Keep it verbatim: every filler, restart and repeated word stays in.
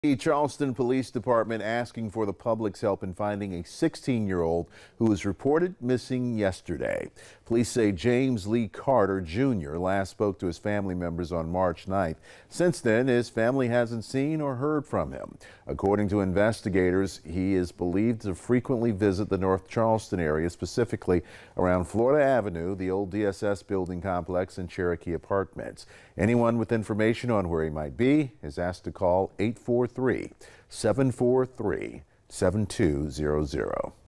The Charleston Police Department asking for the public's help in finding a sixteen-year-old who was reported missing yesterday. Police say James Lee Carter Junior last spoke to his family members on March ninth. Since then, his family hasn't seen or heard from him. According to investigators, he is believed to frequently visit the North Charleston area, specifically around Florida Avenue, the old D S S building complex, and Cherokee Apartments. Anyone with information on where he might be is asked to call eight four three, seven four three, seven two zero zero.